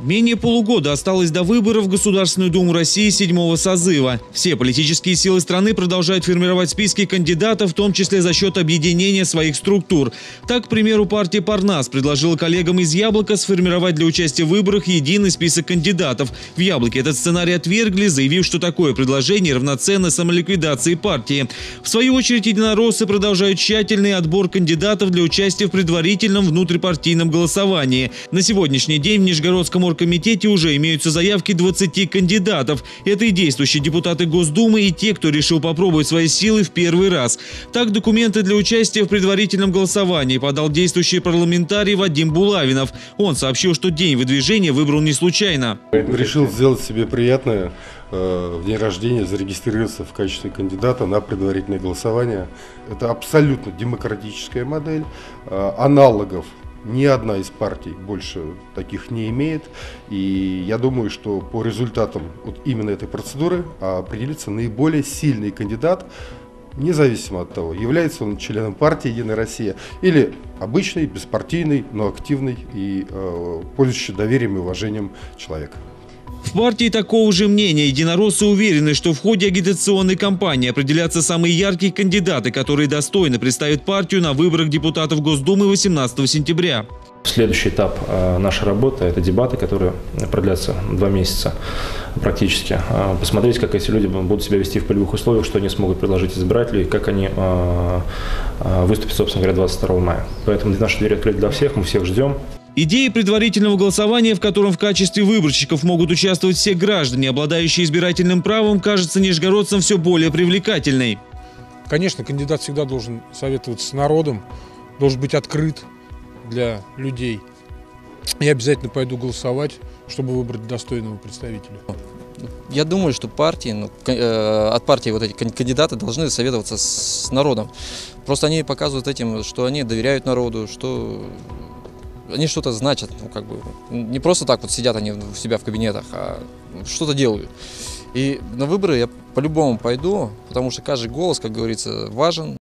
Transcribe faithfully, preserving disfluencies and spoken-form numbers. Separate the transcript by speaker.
Speaker 1: Менее полугода осталось до выборов в Государственную Думу России седьмого созыва. Все политические силы страны продолжают формировать списки кандидатов, в том числе за счет объединения своих структур. Так, к примеру, партия «Парнас» предложила коллегам из «Яблока» сформировать для участия в выборах единый список кандидатов. В «Яблоке» этот сценарий отвергли, заявив, что такое предложение равноценно самоликвидации партии. В свою очередь, единороссы продолжают тщательный отбор кандидатов для участия в предварительном внутрипартийном голосовании. На сегодняшний день в Нижегородском оргкомитете уже имеются заявки двадцати кандидатов. Это и действующие депутаты Госдумы, и те, кто решил попробовать свои силы в первый раз. Так, документы для участия в предварительном голосовании подал действующий парламентарий Вадим Булавинов. Он сообщил, что день выдвижения выбрал не случайно.
Speaker 2: Решил сделать себе приятное в день рождения, зарегистрироваться в качестве кандидата на предварительное голосование. Это абсолютно демократическая модель. Аналогов ни одна из партий больше таких не имеет. И я думаю, что по результатам вот именно этой процедуры определится наиболее сильный кандидат, независимо от того, является он членом партии «Единая Россия» или обычный, беспартийный, но активный и э, пользующий доверием и уважением человек.
Speaker 1: В партии такого же мнения. Единороссы уверены, что в ходе агитационной кампании определятся самые яркие кандидаты, которые достойно представят партию на выборах депутатов Госдумы восемнадцатого сентября.
Speaker 3: Следующий этап нашей работы – это дебаты, которые продлятся два месяца практически. Посмотреть, как эти люди будут себя вести в полевых условиях, что они смогут предложить избирателю и как они выступят, собственно говоря, двадцать второго мая. Поэтому наши двери открыты для всех, мы всех ждем.
Speaker 1: Идея предварительного голосования, в котором в качестве выборщиков могут участвовать все граждане, обладающие избирательным правом, кажется нижегородцам все более привлекательной.
Speaker 4: Конечно, кандидат всегда должен советоваться с народом, должен быть открыт для людей. Я обязательно пойду голосовать, чтобы выбрать достойного представителя.
Speaker 5: Я думаю, что партии, ну, э, от партии вот эти кандидаты должны советоваться с народом. Просто они показывают этим, что они доверяют народу, что они что-то значат, ну, как бы, не просто так вот сидят они у себя в кабинетах, а что-то делают. И на выборы я по-любому пойду, потому что каждый голос, как говорится, важен.